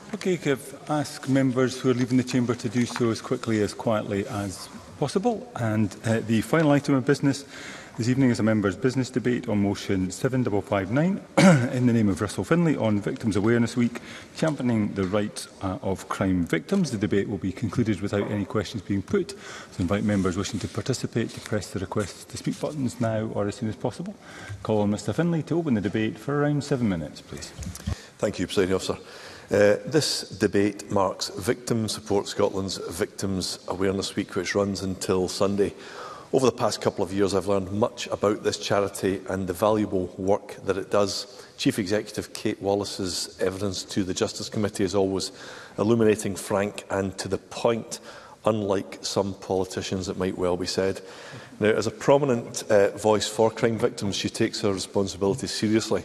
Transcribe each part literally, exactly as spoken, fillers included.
Okay, I've asked members who are leaving the chamber to do so as quickly as quietly as possible. And uh, the final item of business this evening is a members' business debate on motion seven five five nine in the name of Russell Finlay on Victims Awareness Week, championing the rights uh, of crime victims. The debate will be concluded without any questions being put. So I invite members wishing to participate to press the request to speak buttons now or as soon as possible. Call on Mr Finlay to open the debate for around seven minutes, please. Thank you, Presiding Officer. Uh, this debate marks Victim Support Scotland's Victims Awareness Week, which runs until Sunday. Over the past couple of years, I've learned much about this charity and the valuable work that it does. Chief Executive Kate Wallace's evidence to the Justice Committee is always illuminating, frank and to the point, unlike some politicians, it might well be said. Now, as a prominent uh, voice for crime victims, she takes her responsibility seriously.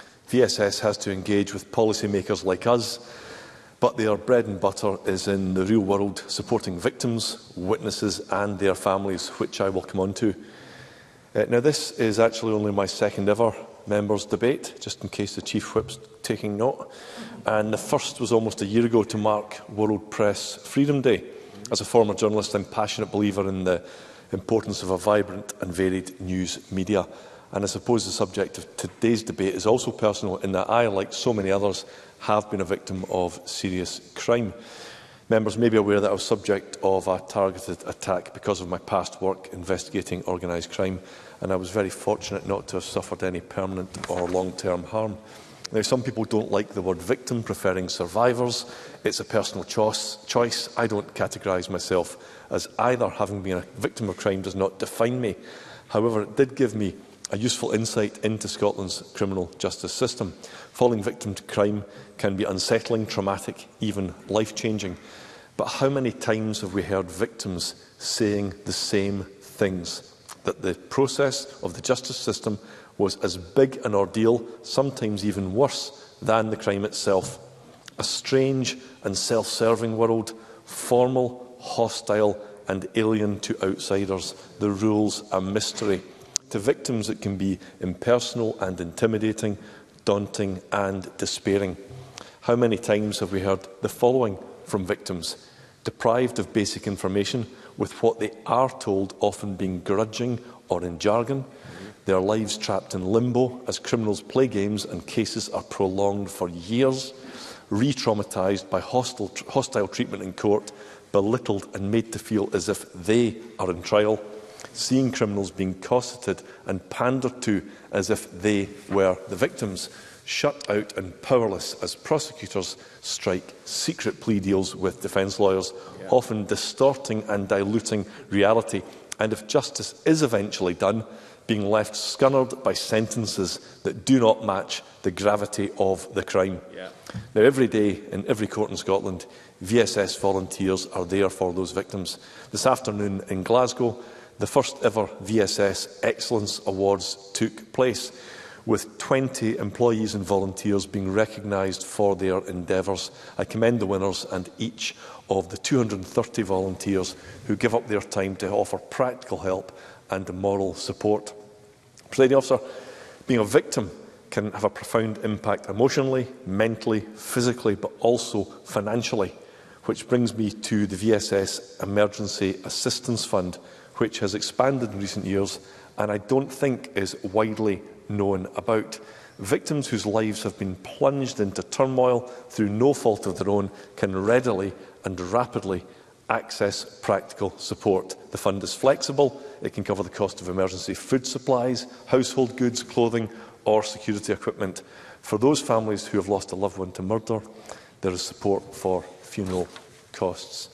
V S S has to engage with policymakers like us, but their bread and butter is in the real world, supporting victims, witnesses and their families, which I will come on to. Uh, now, this is actually only my second ever members' debate, just in case the Chief Whip's taking note, and the first was almost a year ago to mark World Press Freedom Day. As a former journalist, I'm a passionate believer in the importance of a vibrant and varied news media. And I suppose the subject of today's debate is also personal in that I, like so many others, have been a victim of serious crime. Members may be aware that I was subject of a targeted attack because of my past work investigating organised crime, and I was very fortunate not to have suffered any permanent or long-term harm. Now, some people don't like the word victim, preferring survivors. It's a personal choice. choice. I don't categorise myself as either. Having been a victim of crime does not define me. However, it did give me a useful insight into Scotland's criminal justice system. Falling victim to crime can be unsettling, traumatic, even life-changing. But how many times have we heard victims saying the same things? That the process of the justice system was as big an ordeal, sometimes even worse, than the crime itself. A strange and self-serving world, formal, hostile and alien to outsiders. The rules a mystery. To victims, it can be impersonal and intimidating, daunting and despairing. How many times have we heard the following from victims? Deprived of basic information, with what they are told often being grudging or in jargon, their lives trapped in limbo as criminals play games and cases are prolonged for years, re-traumatised by hostile, hostile treatment in court, belittled and made to feel as if they are in trial, seeing criminals being cosseted and pandered to as if they were the victims, shut out and powerless as prosecutors strike secret plea deals with defence lawyers, yeah. often distorting and diluting reality, and if justice is eventually done, being left scunnered by sentences that do not match the gravity of the crime. Yeah. Now, every day in every court in Scotland, V S S volunteers are there for those victims. This afternoon in Glasgow, the first ever V S S Excellence Awards took place, with twenty employees and volunteers being recognised for their endeavours. I commend the winners and each of the two hundred and thirty volunteers who give up their time to offer practical help and moral support. Presiding Officer, being a victim can have a profound impact emotionally, mentally, physically, but also financially, which brings me to the V S S Emergency Assistance Fund, which has expanded in recent years and I don't think is widely known about. Victims whose lives have been plunged into turmoil through no fault of their own can readily and rapidly access practical support. The fund is flexible. It can cover the cost of emergency food supplies, household goods, clothing or security equipment. For those families who have lost a loved one to murder, there is support for funeral costs.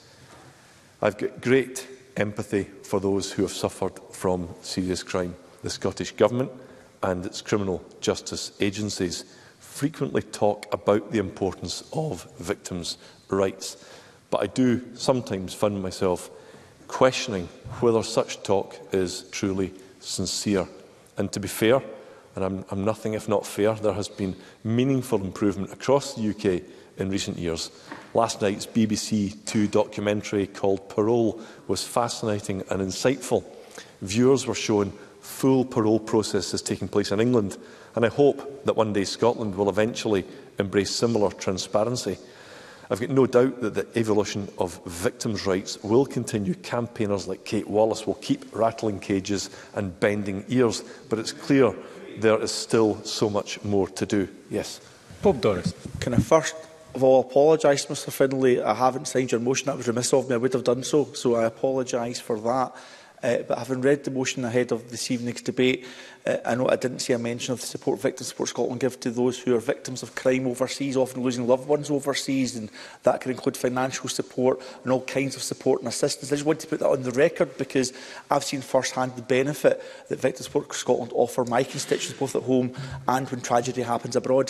I've got great empathy for those who have suffered from serious crime. The Scottish Government and its criminal justice agencies frequently talk about the importance of victims' rights, but I do sometimes find myself questioning whether such talk is truly sincere. And to be fair, and I'm, I'm nothing if not fair, there has been meaningful improvement across the U K in recent years. Last night's B B C Two documentary called Parole was fascinating and insightful. Viewers were shown full parole processes taking place in England, and I hope that one day Scotland will eventually embrace similar transparency. I've got no doubt that the evolution of victims' rights will continue. Campaigners like Kate Wallace will keep rattling cages and bending ears, but it's clear there is still so much more to do. Yes. Bob Doris. Can I first of all apologise, Mr Findlay? I haven't signed your motion. That was remiss of me. I would have done so, so I apologise for that. Uh, but having read the motion ahead of this evening's debate, uh, I know I didn't see a mention of the support Victims Support Scotland give to those who are victims of crime overseas, often losing loved ones overseas, and that can include financial support and all kinds of support and assistance. I just want to put that on the record because I've seen firsthand the benefit that Victims Support Scotland offer my constituents, both at home and when tragedy happens abroad.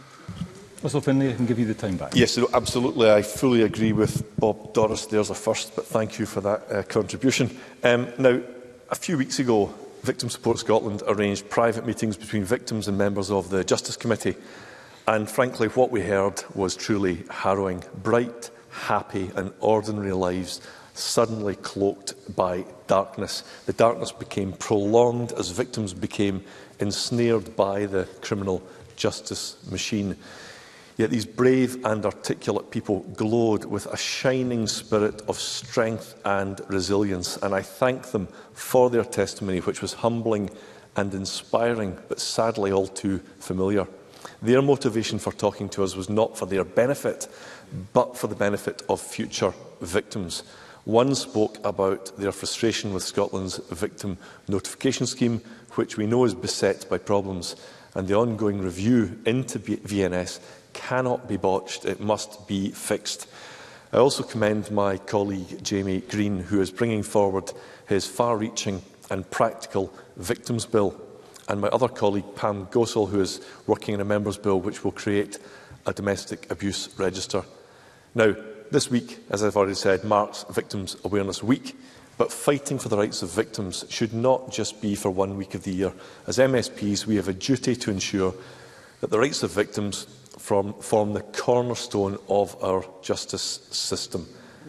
Russell Findlay, I can give you the time back. Yes, absolutely. I fully agree with Bob Doris. There's a first, but thank you for that uh, contribution. Um, now, a few weeks ago, Victims Support Scotland arranged private meetings between victims and members of the Justice Committee. And frankly, what we heard was truly harrowing. Bright, happy and ordinary lives suddenly cloaked by darkness. The darkness became prolonged as victims became ensnared by the criminal justice machine. Yet these brave and articulate people glowed with a shining spirit of strength and resilience, and I thank them for their testimony, which was humbling and inspiring, but sadly all too familiar. Their motivation for talking to us was not for their benefit, but for the benefit of future victims. One spoke about their frustration with Scotland's victim notification scheme, which we know is beset by problems, and the ongoing review into V N S cannot be botched. It must be fixed. I also commend my colleague Jamie Green, who is bringing forward his far-reaching and practical victims bill, and my other colleague Pam Gosal, who is working on a members' bill which will create a domestic abuse register. Now, this week, as I've already said, marks Victims Awareness Week, but fighting for the rights of victims should not just be for one week of the year. As M S Ps, we have a duty to ensure that the rights of victims From, form the cornerstone of our justice system.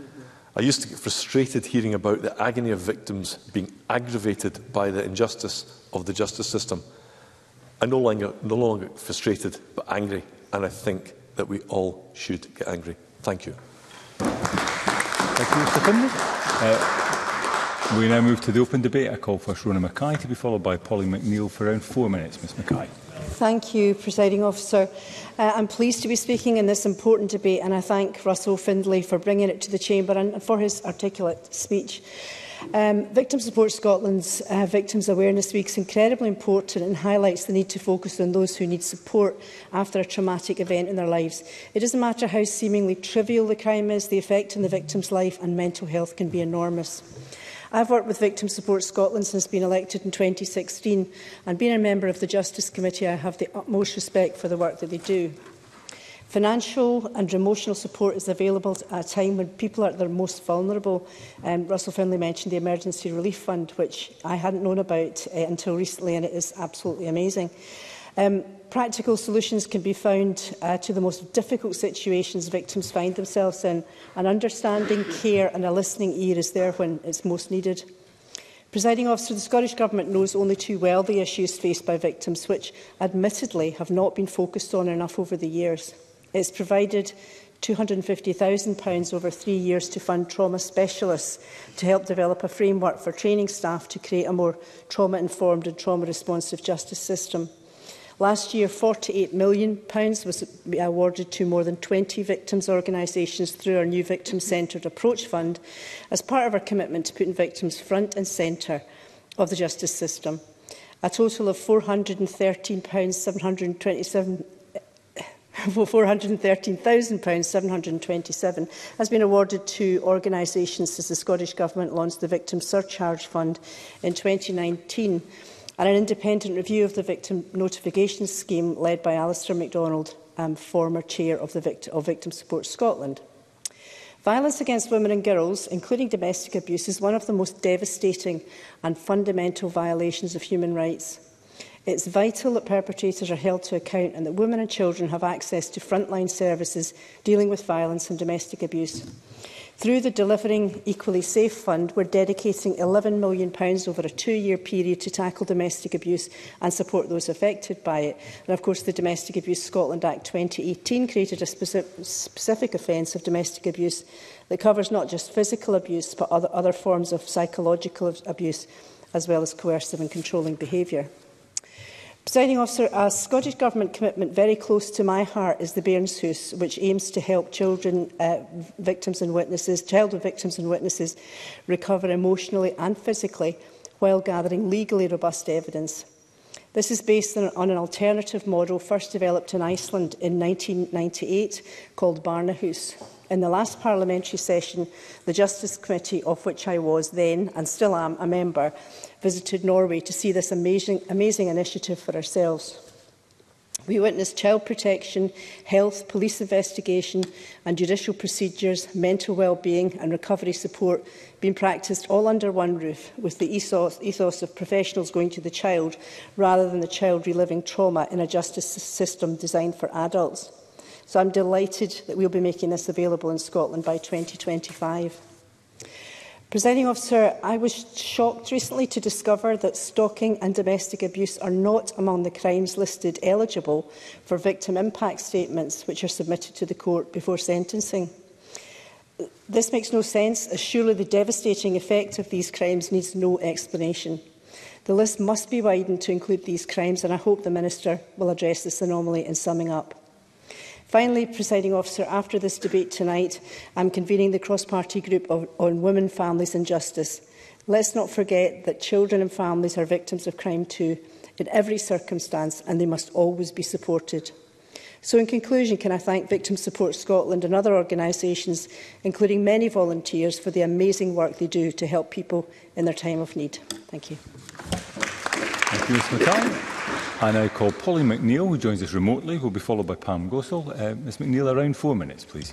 I used to get frustrated hearing about the agony of victims being aggravated by the injustice of the justice system. I'm no longer, no longer frustrated, but angry, and I think that we all should get angry. Thank you. Thank you, Mr Findlay. Uh, we now move to the open debate. I call for Rona Mackay to be followed by Polly McNeill for around four minutes. Miz Mackay. Thank you, Presiding Officer. Uh, I'm pleased to be speaking in this important debate, and I thank Russell Findlay for bringing it to the Chamber and for his articulate speech. Um, Victim Support Scotland's uh, Victims Awareness Week is incredibly important and highlights the need to focus on those who need support after a traumatic event in their lives. It doesn't matter how seemingly trivial the crime is, the effect on the victim's life and mental health can be enormous. I've worked with Victim Support Scotland since being elected in twenty sixteen, and being a member of the Justice Committee, I have the utmost respect for the work that they do. Financial and emotional support is available at a time when people are at their most vulnerable. Um, Russell Findlay mentioned the Emergency Relief Fund, which I hadn't known about uh, until recently, and it is absolutely amazing. Um, practical solutions can be found uh, to the most difficult situations victims find themselves in, and understanding, care and a listening ear is there when it's most needed. Presiding Officer, the Scottish Government knows only too well the issues faced by victims, which admittedly have not been focused on enough over the years. It's provided two hundred and fifty thousand pounds over three years to fund trauma specialists to help develop a framework for training staff to create a more trauma-informed and trauma-responsive justice system. Last year, forty-eight million pounds was awarded to more than twenty victims' organisations through our new Victim-Centred Approach Fund as part of our commitment to putting victims front and centre of the justice system. A total of four hundred and thirteen thousand seven hundred and twenty-seven has been awarded to organisations since the Scottish Government launched the Victim Surcharge Fund in twenty nineteen. And an independent review of the Victim Notification Scheme led by Alistair MacDonald, um, former chair of, the Vict of Victim Support Scotland. Violence against women and girls, including domestic abuse, is one of the most devastating and fundamental violations of human rights. It's vital that perpetrators are held to account and that women and children have access to frontline services dealing with violence and domestic abuse. Through the Delivering Equally Safe Fund, we're dedicating eleven million pounds over a two-year period to tackle domestic abuse and support those affected by it. And of course, the Domestic Abuse Scotland Act twenty eighteen created a specific, specific offence of domestic abuse that covers not just physical abuse, but other, other forms of psychological abuse, as well as coercive and controlling behaviour. Presiding Officer, a Scottish Government commitment very close to my heart is the Bairnshuis, which aims to help children, uh, victims and witnesses, childhood victims and witnesses recover emotionally and physically while gathering legally robust evidence. This is based on, on an alternative model first developed in Iceland in nineteen ninety-eight called Barnahus. In the last parliamentary session, the Justice Committee, of which I was then and still am a member, visited Norway to see this amazing, amazing initiative for ourselves. We witnessed child protection, health, police investigation and judicial procedures, mental well-being and recovery support being practised all under one roof, with the ethos, ethos of professionals going to the child rather than the child reliving trauma in a justice system designed for adults. So I'm delighted that we'll be making this available in Scotland by twenty twenty-five. Presiding Officer, I was shocked recently to discover that stalking and domestic abuse are not among the crimes listed eligible for victim impact statements which are submitted to the court before sentencing. This makes no sense, as surely the devastating effect of these crimes needs no explanation. The list must be widened to include these crimes, and I hope the Minister will address this anomaly in summing up. Finally, Presiding Officer, after this debate tonight, I am convening the cross-party group of, on women, families and justice. Let's not forget that children and families are victims of crime too, in every circumstance, and they must always be supported. So in conclusion, can I thank Victim Support Scotland and other organisations, including many volunteers, for the amazing work they do to help people in their time of need. Thank you. Thank you, Miz Mackay. I now call Polly McNeill, who joins us remotely, who will be followed by Pam Gossel. Uh, Miz McNeill, around four minutes, please.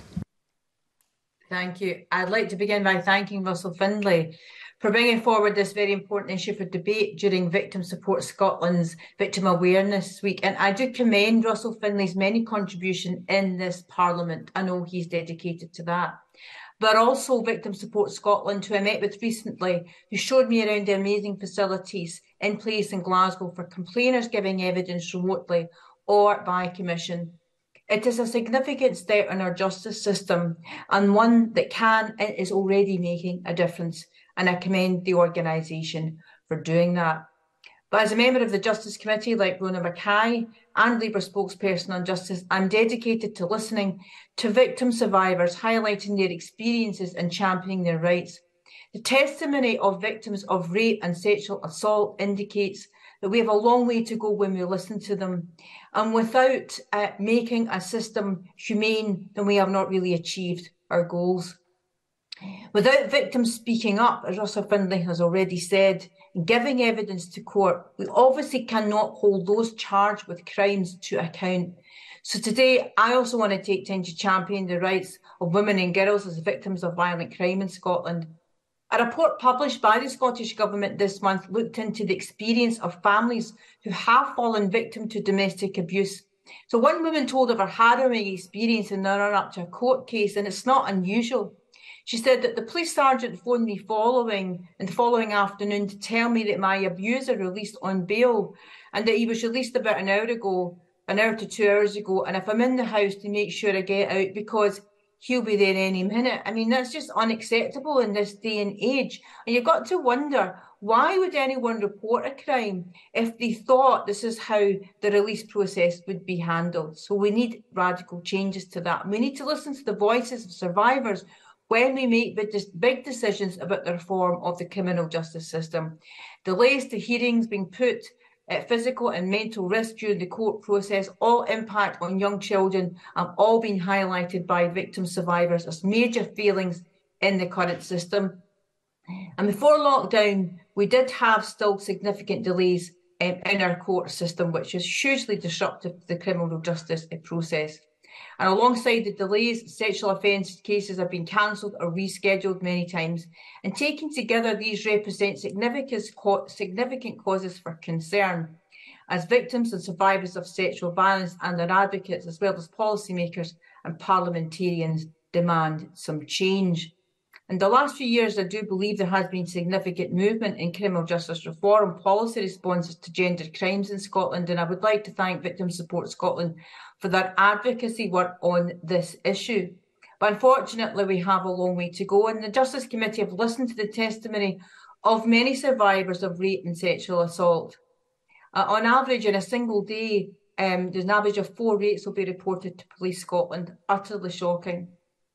Thank you. I'd like to begin by thanking Russell Findlay for bringing forward this very important issue for debate during Victim Support Scotland's Victim Awareness Week. And I do commend Russell Findlay's many contributions in this Parliament. I know he's dedicated to that. But also Victim Support Scotland, who I met with recently, who showed me around the amazing facilities in place in Glasgow for complainers giving evidence remotely or by commission. It is a significant step in our justice system, and one that can and is already making a difference, and I commend the organisation for doing that. But as a member of the Justice Committee, like Rona Mackay and Labour spokesperson on justice, I'm dedicated to listening to victim survivors, highlighting their experiences and championing their rights. The testimony of victims of rape and sexual assault indicates that we have a long way to go when we listen to them. And without uh, making a system humane, then we have not really achieved our goals. Without victims speaking up, as Russell Findlay has already said, giving evidence to court, we obviously cannot hold those charged with crimes to account. So today, I also want to take time to champion the rights of women and girls as victims of violent crime in Scotland. A report published by the Scottish Government this month looked into the experience of families who have fallen victim to domestic abuse. So one woman told of her harrowing experience in the run-up to a court case, and it's not unusual. She said that the police sergeant phoned me following in the following afternoon to tell me that my abuser released on bail and that he was released about an hour ago, an hour to two hours ago, and if I'm in the house to make sure I get out because he'll be there any minute. I mean, that's just unacceptable in this day and age. And you've got to wonder, why would anyone report a crime if they thought this is how the release process would be handled? So we need radical changes to that. We need to listen to the voices of survivors when we make big decisions about the reform of the criminal justice system. Delays to hearings being put at physical and mental risk during the court process all impact on young children and all being highlighted by victim survivors as major failings in the current system. And before lockdown, we did have still significant delays um, in our court system, which is hugely disruptive to the criminal justice process. And alongside the delays, sexual offence cases have been cancelled or rescheduled many times. And taken together, these represent significant, significant causes for concern, as victims and survivors of sexual violence and their advocates, as well as policymakers and parliamentarians, demand some change. In the last few years, I do believe there has been significant movement in criminal justice reform policy responses to gender crimes in Scotland, and I would like to thank Victim Support Scotland for their advocacy work on this issue. But unfortunately, we have a long way to go, and the Justice Committee have listened to the testimony of many survivors of rape and sexual assault. Uh, on average, in a single day, um, there's an average of four rapes will be reported to Police Scotland. Utterly shocking.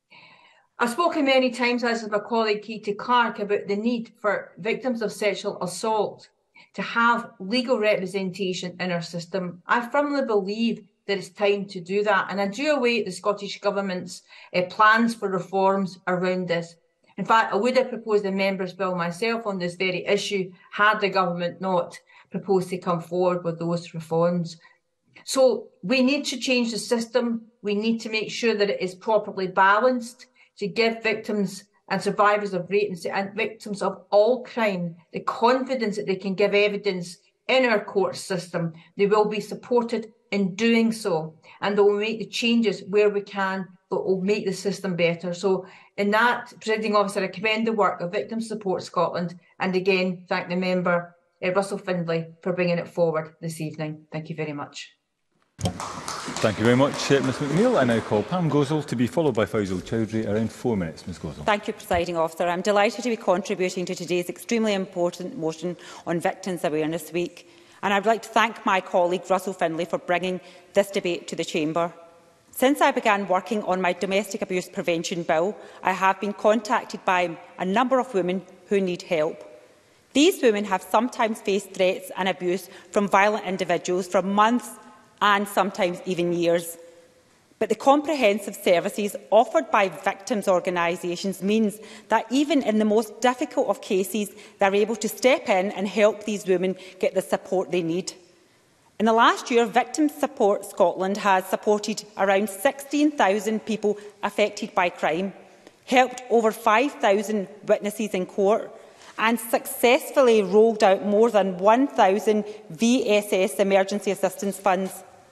I've spoken many times, as with my colleague Katie Clark, about the need for victims of sexual assault to have legal representation in our system. I firmly believe that it's time to do that, and I do await the Scottish Government's uh, plans for reforms around this. In fact, I would have proposed a Members' Bill myself on this very issue had the Government not proposed to come forward with those reforms. So we need to change the system. We need to make sure that it is properly balanced to give victims and survivors of rape and victims of all crime the confidence that they can give evidence in our court system. They will be supported in doing so, and they will make the changes where we can, but will make the system better. So in that, Presiding Officer, I commend the work of Victim Support Scotland, and again thank the member, uh, Russell Findlay, for bringing it forward this evening. Thank you very much. Thank you very much, uh, Miz McNeill. I now call Pam Gozal to be followed by Faisal Chowdhury. Around four minutes, Miz Gozal. Thank you, Presiding Officer. I am delighted to be contributing to today's extremely important motion on Victims Awareness Week, and I would like to thank my colleague Russell Findlay for bringing this debate to the Chamber. Since I began working on my domestic abuse prevention bill, I have been contacted by a number of women who need help. These women have sometimes faced threats and abuse from violent individuals for months and sometimes even years. But the comprehensive services offered by victims' organisations means that even in the most difficult of cases, they are able to step in and help these women get the support they need. In the last year, Victim Support Scotland has supported around sixteen thousand people affected by crime, helped over five thousand witnesses in court, and successfully rolled out more than one thousand V S S emergency assistance funds.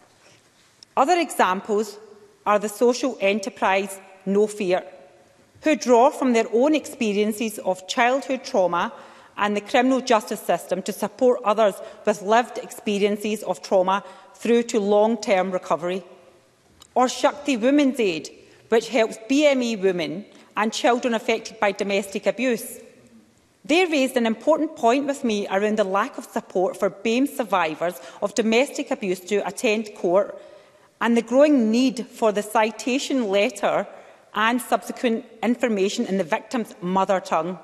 Other examples are the social enterprise No Fear, who draw from their own experiences of childhood trauma and the criminal justice system to support others with lived experiences of trauma through to long-term recovery. Or Shakti Women's Aid, which helps B M E women and children affected by domestic abuse. They raised an important point with me around the lack of support for B A M E survivors of domestic abuse to attend court, and the growing need for the citation letter and subsequent information in the victim's mother tongue.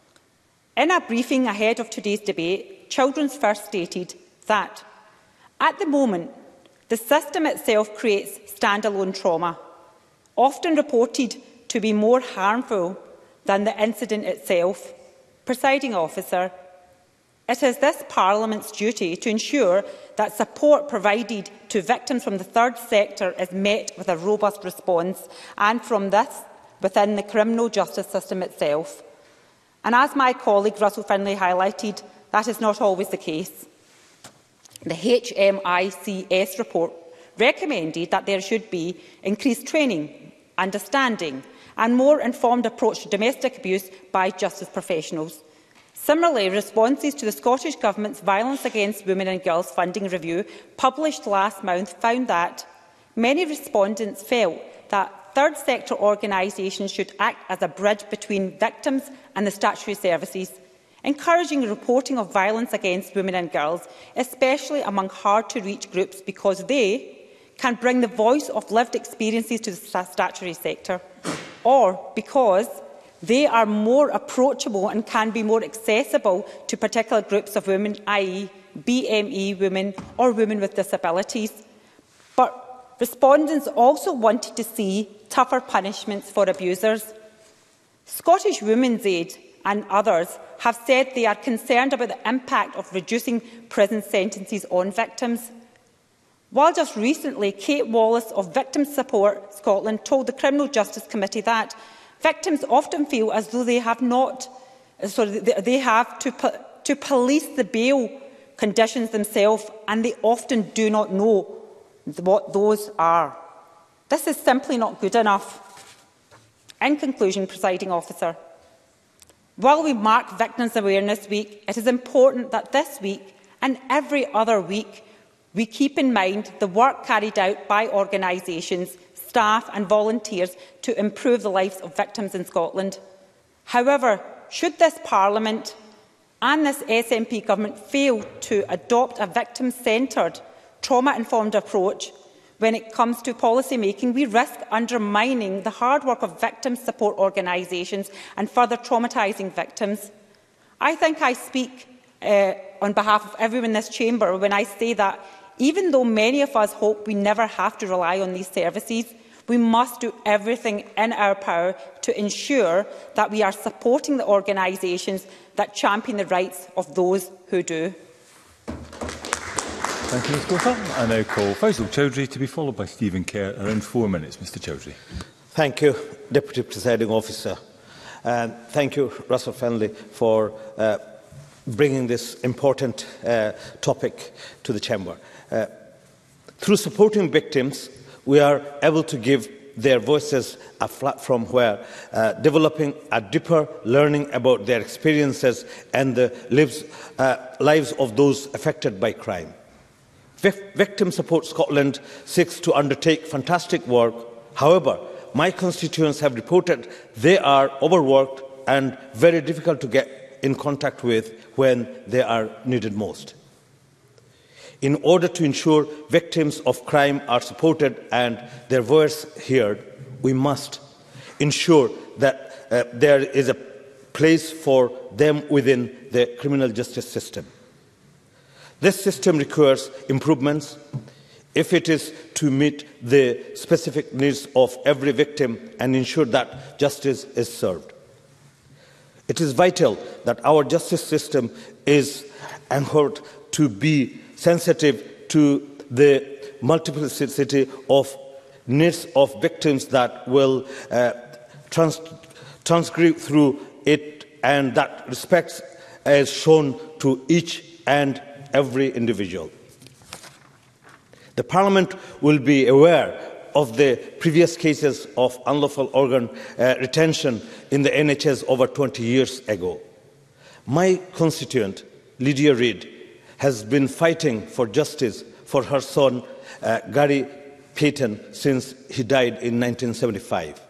In a briefing ahead of today's debate, Children's First stated that, at the moment, the system itself creates standalone trauma, often reported to be more harmful than the incident itself. Presiding Officer, it is this Parliament's duty to ensure that support provided to victims from the third sector is met with a robust response, and from this within the criminal justice system itself. And as my colleague Russell Findlay highlighted, that is not always the case. The H M I C S report recommended that there should be increased training, understanding and more informed approach to domestic abuse by justice professionals. Similarly, responses to the Scottish Government's Violence Against Women and Girls funding review, published last month, found that many respondents felt that third sector organisations should act as a bridge between victims and the statutory services, encouraging reporting of violence against women and girls, especially among hard-to-reach groups, because they can bring the voice of lived experiences to the statutory sector, or because they are more approachable and can be more accessible to particular groups of women, that is B M E women or women with disabilities. But respondents also wanted to see tougher punishments for abusers. Scottish Women's Aid and others have said they are concerned about the impact of reducing prison sentences on victims. While just recently, Kate Wallace of Victim Support Scotland told the Criminal Justice Committee that victims often feel as though they have not, so they have to, to police the bail conditions themselves, and they often do not know what those are. This is simply not good enough. In conclusion, Presiding Officer, While we mark Victims' Awareness Week, it is important that this week and every other week we keep in mind the work carried out by organisations, staff and volunteers to improve the lives of victims in Scotland. However, should this Parliament and this S N P government fail to adopt a victim-centred, trauma-informed approach when it comes to policy making, we risk undermining the hard work of victim support organisations and further traumatising victims. I think I speak uh, on behalf of everyone in this chamber when I say that even though many of us hope we never have to rely on these services, we must do everything in our power to ensure that we are supporting the organisations that champion the rights of those who do. Thank you, Miz Gopal. I now call Faisal Chowdhury to be followed by Stephen Kerr. Around four minutes, Mister Chowdhury. Thank you, Deputy Presiding Officer. And thank you, Russell Fennelly, for uh, bringing this important uh, topic to the Chamber. Uh, through supporting victims, we are able to give their voices a platform where uh, developing a deeper learning about their experiences and the lives, uh, lives of those affected by crime. Victim Support Scotland seeks to undertake fantastic work. However, my constituents have reported they are overworked and very difficult to get in contact with when they are needed most. In order to ensure victims of crime are supported and their voice heard, we must ensure that uh, there is a place for them within the criminal justice system. This system requires improvements if it is to meet the specific needs of every victim and ensure that justice is served. It is vital that our justice system is anchored to be sensitive to the multiplicity of needs of victims that will uh, trans transcribe through it, and that respect is shown to each and every individual. The Parliament will be aware of the previous cases of unlawful organ uh, retention in the N H S over twenty years ago. My constituent, Lydia Reid, has been fighting for justice for her son, uh, Gary Payton, since he died in nineteen seventy-five.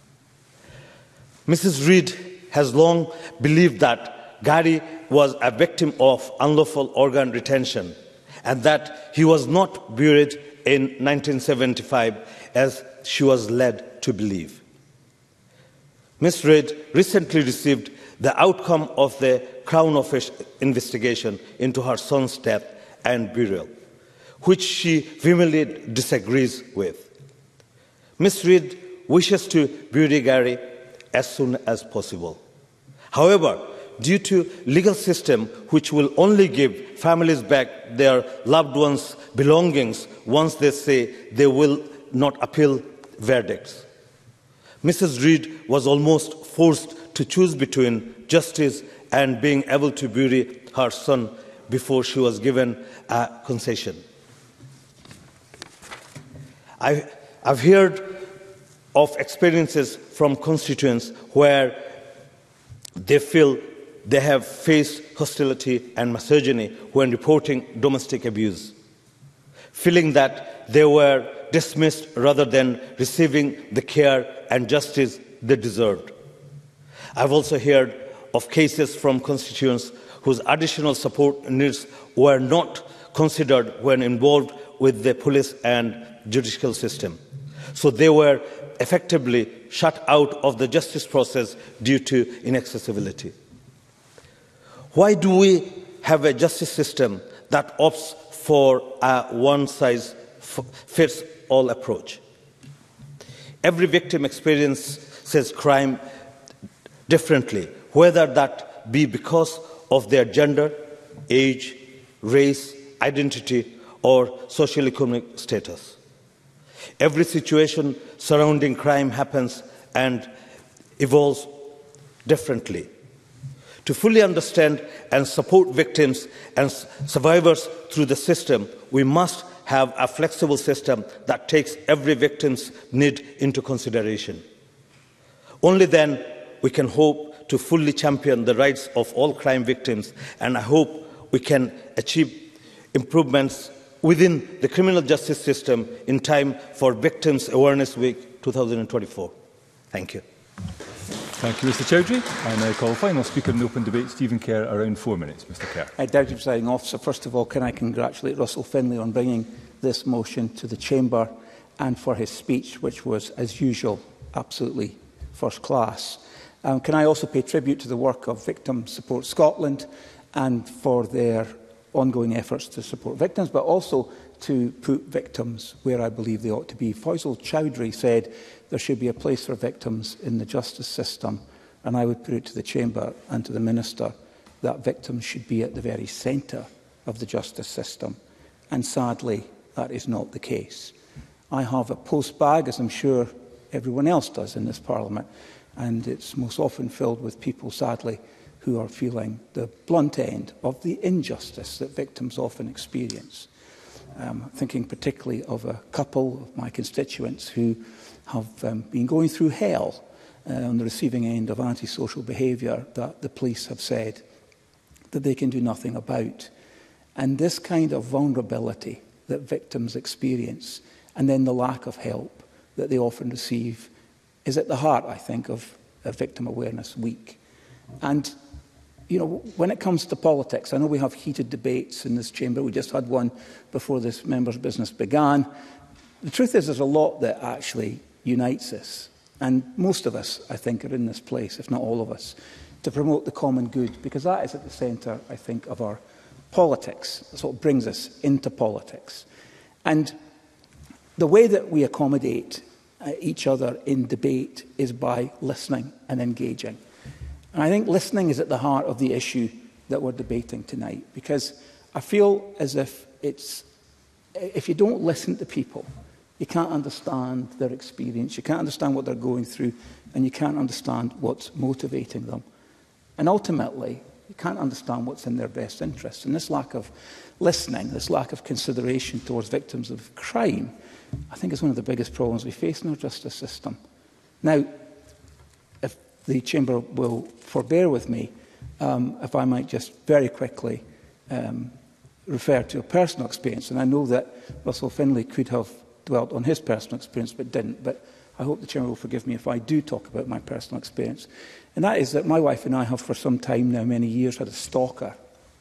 Missus Reid has long believed that Gary was a victim of unlawful organ retention and that he was not buried in nineteen seventy-five as she was led to believe. Miz Reid recently received the outcome of the Crown Office investigation into her son's death and burial, which she vehemently disagrees with. Miz Reid wishes to bury Gary as soon as possible. However, due to legal system which will only give families back their loved ones' belongings once they say they will not appeal verdicts, Missus Reid was almost forced to choose between justice and being able to bury her son before she was given a concession. I, I've heard of experiences from constituents where they feel they have faced hostility and misogyny when reporting domestic abuse, feeling that they were dismissed rather than receiving the care and justice they deserved. I've also heard of cases from constituents whose additional support needs were not considered when involved with the police and judicial system. So they were effectively shut out of the justice process due to inaccessibility. Why do we have a justice system that opts for a one-size-fits-all approach? Every victim experiences crime differently, whether that be because of their gender, age, race, identity, or socioeconomic status. Every situation surrounding crime happens and evolves differently. To fully understand and support victims and survivors through the system, we must have a flexible system that takes every victim's need into consideration. Only then we can hope to fully champion the rights of all crime victims, and I hope we can achieve improvements within the criminal justice system in time for Victims Awareness Week two thousand twenty-four. Thank you. Thank you, Mr Chowdhury. I now call final speaker in the open debate, Stephen Kerr, around four minutes. Mr Kerr. Uh, Deputy Presiding Officer, first of all, can I congratulate Russell Finlay on bringing this motion to the Chamber and for his speech, which was, as usual, absolutely first class. Um, can I also pay tribute to the work of Victim Support Scotland and for their ongoing efforts to support victims, but also to put victims where I believe they ought to be. Faisal Chowdhury said there should be a place for victims in the justice system, and I would put it to the Chamber and to the Minister that victims should be at the very centre of the justice system. And sadly, that is not the case. I have a post bag, as I'm sure everyone else does in this Parliament, and it's most often filled with people, sadly, who are feeling the blunt end of the injustice that victims often experience. Um, thinking particularly of a couple of my constituents who have um, been going through hell uh, on the receiving end of antisocial behaviour that the police have said that they can do nothing about. And this kind of vulnerability that victims experience, and then the lack of help that they often receive, is at the heart, I think, of a Victim Awareness Week. And you know, when it comes to politics, I know we have heated debates in this chamber. We just had one before this member's business began. The truth is there's a lot that actually unites us. And most of us, I think, are in this place, if not all of us, to promote the common good, because that is at the centre, I think, of our politics. That's what brings us into politics. And the way that we accommodate uh, each other in debate is by listening and engaging. And I think listening is at the heart of the issue that we're debating tonight, because I feel as if it's, if you don't listen to people, you can't understand their experience, you can't understand what they're going through, and you can't understand what's motivating them. And ultimately, you can't understand what's in their best interests. And this lack of listening, this lack of consideration towards victims of crime, I think is one of the biggest problems we face in our justice system. Now, if the Chamber will forbear with me, um, if I might just very quickly um, refer to a personal experience. And I know that Russell Finlay could have dwelt on his personal experience but didn't. But I hope the Chamber will forgive me if I do talk about my personal experience. And that is that my wife and I have for some time now, many years, had a stalker.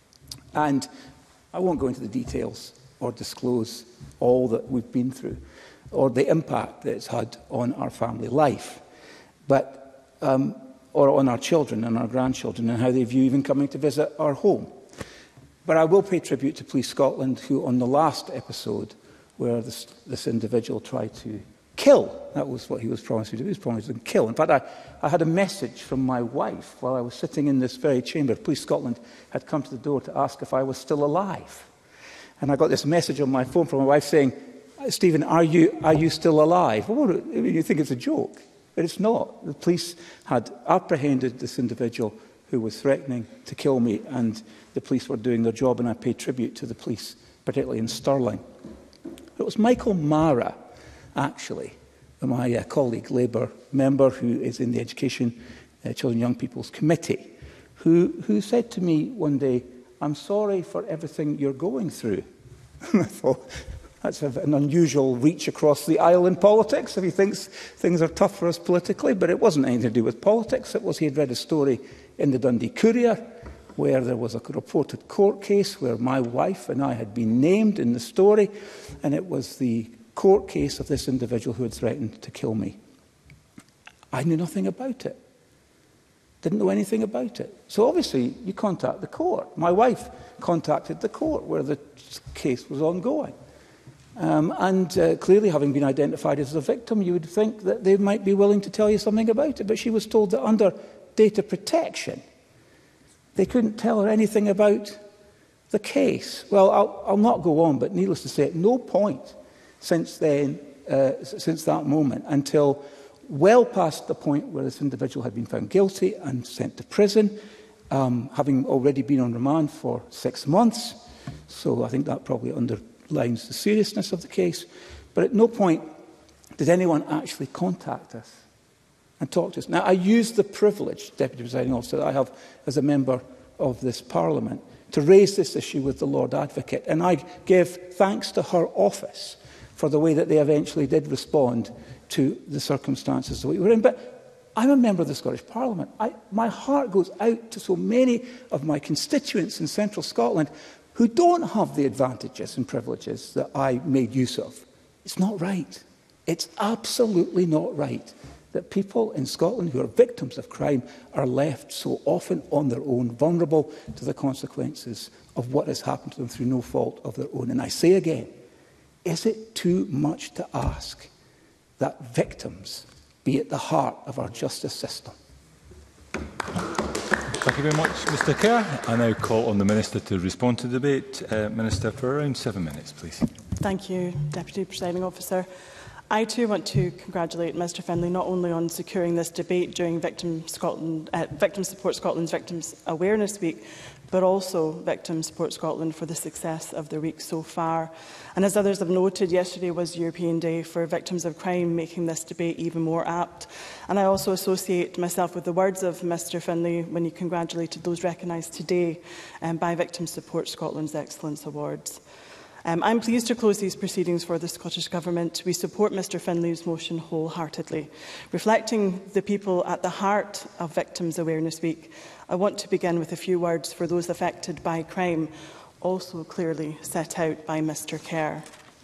And I won't go into the details or disclose all that we've been through or the impact that it's had on our family life. But Um, or on our children and our grandchildren and how they view even coming to visit our home. But I will pay tribute to Police Scotland, who on the last episode where this, this individual tried to kill, that was what he was promised to do, he was promised to kill. In fact, I, I had a message from my wife while I was sitting in this very chamber. Police Scotland had come to the door to ask if I was still alive. And I got this message on my phone from my wife saying, Stephen, are you, are you still alive? Well, I mean, you think it's a joke. But it's not. The police had apprehended this individual who was threatening to kill me, and the police were doing their job, and I paid tribute to the police, particularly in Stirling. It was Michael Mara, actually, my uh, colleague, Labour member, who is in the Education, uh, Children and Young People's Committee, who, who said to me one day, I'm sorry for everything you're going through. And I thought, that's an unusual reach across the aisle in politics if he thinks things are tough for us politically. But it wasn't anything to do with politics. It was he had read a story in the Dundee Courier where there was a reported court case where my wife and I had been named in the story, and it was the court case of this individual who had threatened to kill me. I knew nothing about it. Didn't know anything about it. So obviously you contact the court. My wife contacted the court where the case was ongoing. Um, and uh, clearly, having been identified as a victim, you would think that they might be willing to tell you something about it. But she was told that under data protection, they couldn't tell her anything about the case. Well, I'll, I'll not go on, but needless to say, at no point since then, uh, since that moment, until well past the point where this individual had been found guilty and sent to prison, um, having already been on remand for six months. So I think that probably under lines the seriousness of the case, but at no point did anyone actually contact us and talk to us. Now, I use the privilege, Deputy Presiding Officer, that I have as a member of this Parliament to raise this issue with the Lord Advocate, and I give thanks to her office for the way that they eventually did respond to the circumstances that we were in. But I'm a member of the Scottish Parliament. I, my heart goes out to so many of my constituents in central Scotland who don't have the advantages and privileges that I made use of. It's not right. It's absolutely not right that people in Scotland who are victims of crime are left so often on their own, vulnerable to the consequences of what has happened to them through no fault of their own. And I say again, is it too much to ask that victims be at the heart of our justice system? Thank you very much, Mr Kerr. I now call on the Minister to respond to the debate. Uh, Minister, for around seven minutes, please. Thank you, Deputy Presiding Officer. I too want to congratulate Mr Findlay not only on securing this debate during Victim, Scotland, uh, Victim Support Scotland's Victims Awareness Week, but also Victim Support Scotland for the success of the week so far. And as others have noted, yesterday was European Day for Victims of Crime, making this debate even more apt. And I also associate myself with the words of Mr Findlay when he congratulated those recognised today um, by Victim Support Scotland's Excellence Awards. Um, I'm pleased to close these proceedings for the Scottish Government. We support Mr Findlay's motion wholeheartedly. Reflecting the people at the heart of Victims Awareness Week, I want to begin with a few words for those affected by crime, also clearly set out by Mr Kerr.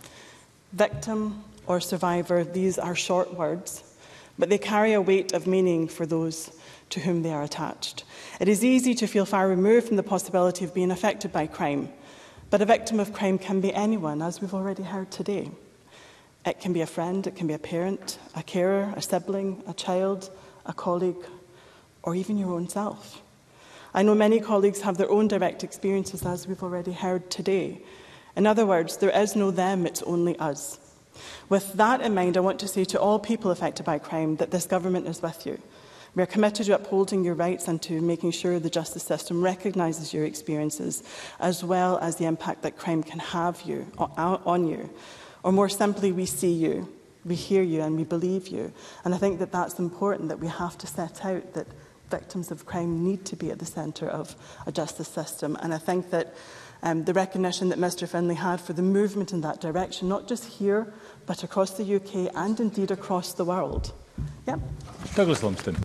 Victim or survivor, these are short words, but they carry a weight of meaning for those to whom they are attached. It is easy to feel far removed from the possibility of being affected by crime. But a victim of crime can be anyone, as we've already heard today. It can be a friend, it can be a parent, a carer, a sibling, a child, a colleague, or even your own self. I know many colleagues have their own direct experiences, as we've already heard today. In other words, there is no them, it's only us. With that in mind, I want to say to all people affected by crime that this government is with you. We are committed to upholding your rights and to making sure the justice system recognises your experiences, as well as the impact that crime can have you, on you. Or more simply, we see you, we hear you and we believe you. And I think that that's important, that we have to set out that victims of crime need to be at the centre of a justice system. And I think that um, the recognition that Mr Findlay had for the movement in that direction, not just here, but across the U K and indeed across the world. Yep. Douglas Lumsden.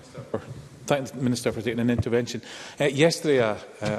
Thank the Minister for taking an intervention. Uh, yesterday, uh, uh,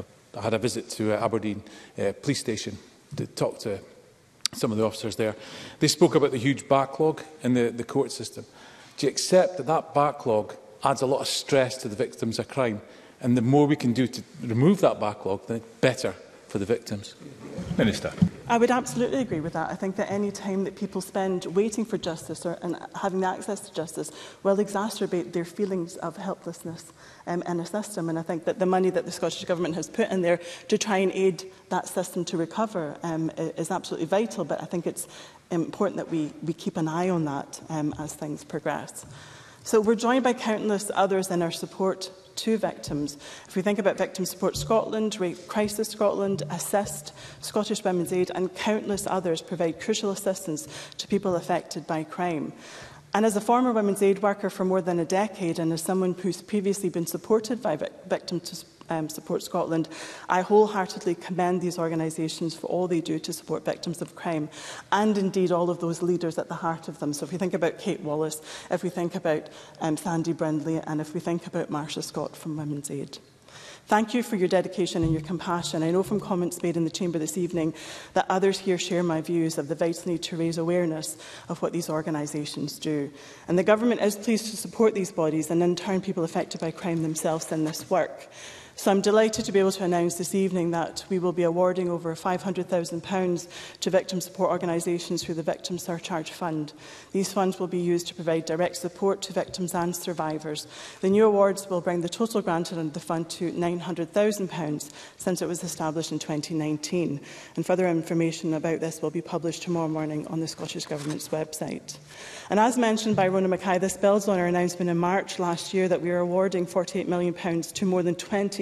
I had a visit to uh, Aberdeen uh, Police Station to talk to some of the officers there. They spoke about the huge backlog in the, the court system. Do you accept that that backlog adds a lot of stress to the victims of crime? And the more we can do to remove that backlog, the better for the victims. Minister. I would absolutely agree with that. I think that any time that people spend waiting for justice or, and having access to justice will exacerbate their feelings of helplessness um, in a system. And I think that the money that the Scottish Government has put in there to try and aid that system to recover um, is absolutely vital. But I think it's important that we, we keep an eye on that um, as things progress. So we're joined by countless others in our support to victims. If we think about Victim Support Scotland, Rape Crisis Scotland, Assist, Scottish Women's Aid and countless others provide crucial assistance to people affected by crime. And as a former Women's Aid worker for more than a decade and as someone who's previously been supported by Victim um, Support Scotland, I wholeheartedly commend these organisations for all they do to support victims of crime and indeed all of those leaders at the heart of them. So if we think about Kate Wallace, if we think about um, Sandy Brindley and if we think about Marsha Scott from Women's Aid. Thank you for your dedication and your compassion. I know from comments made in the Chamber this evening that others here share my views of the vital need to raise awareness of what these organisations do. And the Government is pleased to support these bodies and in turn people affected by crime themselves in this work. So I'm delighted to be able to announce this evening that we will be awarding over five hundred thousand pounds to victim support organisations through the Victim Surcharge Fund. These funds will be used to provide direct support to victims and survivors. The new awards will bring the total granted under the fund to nine hundred thousand pounds since it was established in twenty nineteen. And further information about this will be published tomorrow morning on the Scottish Government's website. And as mentioned by Rona Mackay, this builds on our announcement in March last year that we are awarding forty-eight million pounds to more than twenty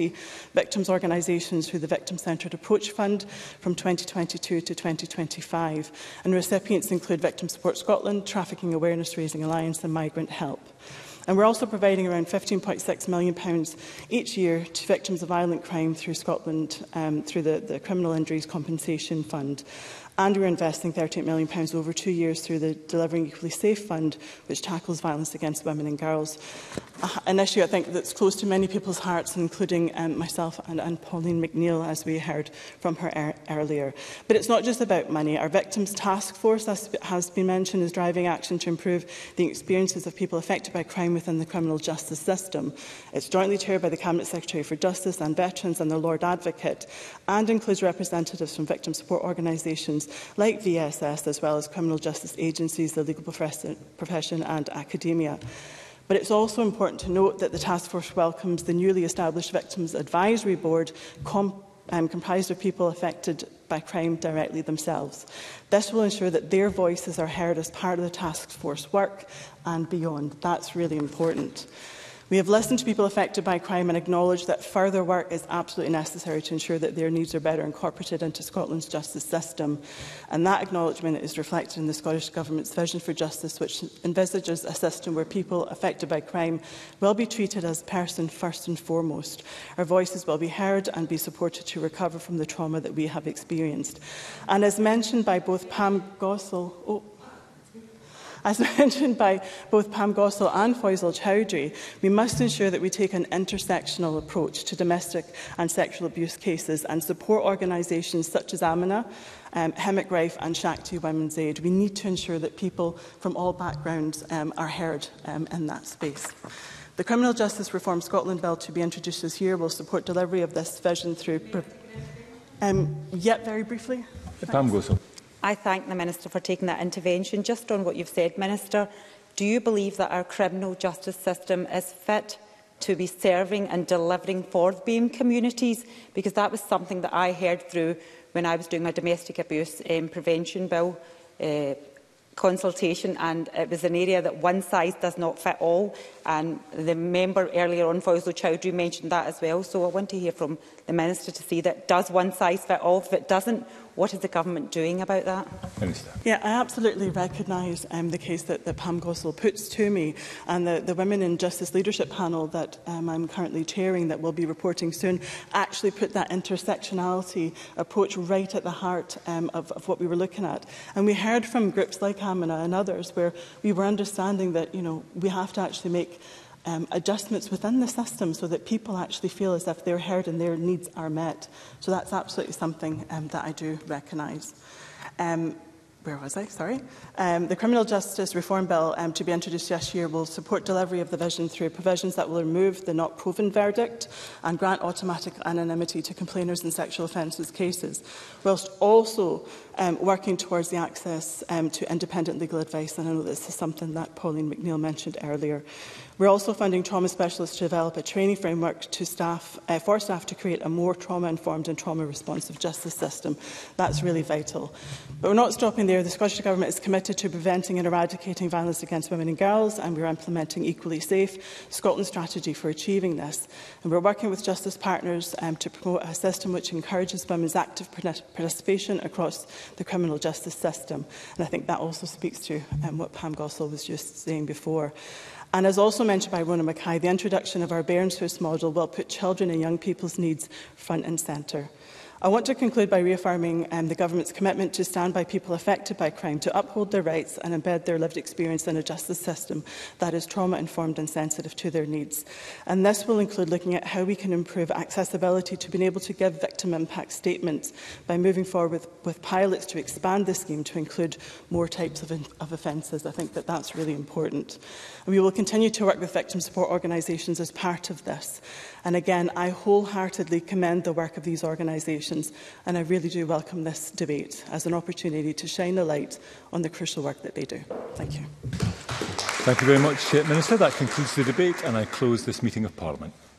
forty victims' organisations through the Victim-Centred Approach Fund from twenty twenty-two to twenty twenty-five. And recipients include Victim Support Scotland, Trafficking Awareness Raising Alliance and Migrant Help. And we're also providing around fifteen point six million pounds each year to victims of violent crime through Scotland, um, through the, the Criminal Injuries Compensation Fund. And we're investing thirty-eight million pounds over two years through the Delivering Equally Safe Fund, which tackles violence against women and girls. Uh, an issue I think that's close to many people's hearts, including um, myself and, and Pauline McNeill, as we heard from her er earlier. But it's not just about money. Our Victims Task Force, as has been mentioned, is driving action to improve the experiences of people affected by crime within the criminal justice system. It's jointly chaired by the Cabinet Secretary for Justice and Veterans and the Lord Advocate, and includes representatives from victim support organisations like V S S, as well as criminal justice agencies, the legal profession and academia. But it's also important to note that the task force welcomes the newly established Victims Advisory Board, com um, comprised of people affected by crime directly themselves. This will ensure that their voices are heard as part of the task force work and beyond. That's really important. We have listened to people affected by crime and acknowledged that further work is absolutely necessary to ensure that their needs are better incorporated into Scotland's justice system. And that acknowledgement is reflected in the Scottish Government's Vision for Justice, which envisages a system where people affected by crime will be treated as person first and foremost. Our voices will be heard and be supported to recover from the trauma that we have experienced. And as mentioned by both Pam Gossel... Oh, As mentioned by both Pam Gossel and Faisal Chowdhury, we must ensure that we take an intersectional approach to domestic and sexual abuse cases and support organisations such as Amina, um, Hemik Rife and Shakti Women's Aid. We need to ensure that people from all backgrounds um, are heard um, in that space. The Criminal Justice Reform Scotland Bill to be introduced this year will support delivery of this vision through... Um, yet, very briefly. Pam Gossel. I thank the Minister for taking that intervention. Just on what you've said, Minister, do you believe that our criminal justice system is fit to be serving and delivering for the B A M E communities? Because that was something that I heard through when I was doing my domestic abuse um, prevention bill uh, consultation, and it was an area that one size does not fit all. And the member earlier on, Faisal Chowdhury, mentioned that as well. So I want to hear from the Minister to see that does one size fit all? If it doesn't, what is the government doing about that? Minister. Yeah, I absolutely recognise um, the case that, that Pam Gossel puts to me, and the, the Women in Justice Leadership panel that um, I'm currently chairing, that will be reporting soon, actually put that intersectionality approach right at the heart um, of, of what we were looking at. And we heard from groups like Amina and others where we were understanding that, you know, we have to actually make Um, adjustments within the system so that people actually feel as if they're heard and their needs are met. So that's absolutely something um, that I do recognise. Um, where was I? Sorry. Um, the Criminal Justice Reform Bill um, to be introduced this year will support delivery of the vision through provisions that will remove the not proven verdict and grant automatic anonymity to complainers in sexual offences cases, whilst also um, working towards the access um, to independent legal advice. And I know this is something that Pauline McNeill mentioned earlier. We're also funding trauma specialists to develop a training framework to staff, uh, for staff to create a more trauma-informed and trauma-responsive justice system. That's really vital. But we're not stopping there. The Scottish Government is committed to preventing and eradicating violence against women and girls, and we're implementing Equally Safe, Scotland's strategy for achieving this. And we're working with justice partners um, to promote a system which encourages women's active participation across the criminal justice system. And I think that also speaks to um, what Pam Gossel was just saying before. And as also mentioned by Rona Mackay, the introduction of our Bairnshouse model will put children and young people's needs front and centre. I want to conclude by reaffirming um, the Government's commitment to stand by people affected by crime, to uphold their rights and embed their lived experience in a justice system that is trauma-informed and sensitive to their needs. And this will include looking at how we can improve accessibility to being able to give victim impact statements by moving forward with, with pilots to expand the scheme to include more types of, of offences. I think that that's really important. And we will continue to work with victim support organisations as part of this. And again, I wholeheartedly commend the work of these organisations, and I really do welcome this debate as an opportunity to shine a light on the crucial work that they do. Thank you. Thank you very much, Minister. That concludes the debate, and I close this meeting of Parliament.